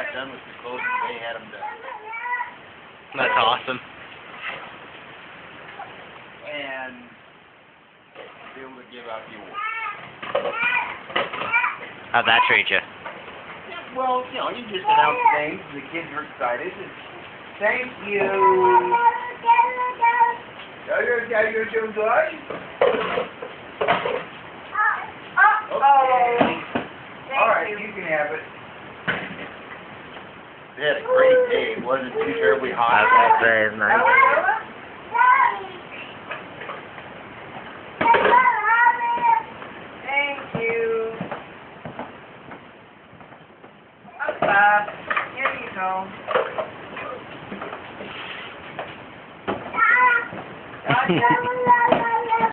got done with the clothes and they had them done. That's awesome. And be able to give out the award. How'd that treat you? Yeah, well, you know, you just announce names, the kids are excited. And thank you. Are you doing good? Okay. Alright, you can have it. They had a great day. It wasn't too terribly hot. That's very nice. Thank you. Up, Bob. Here you go. Gotcha.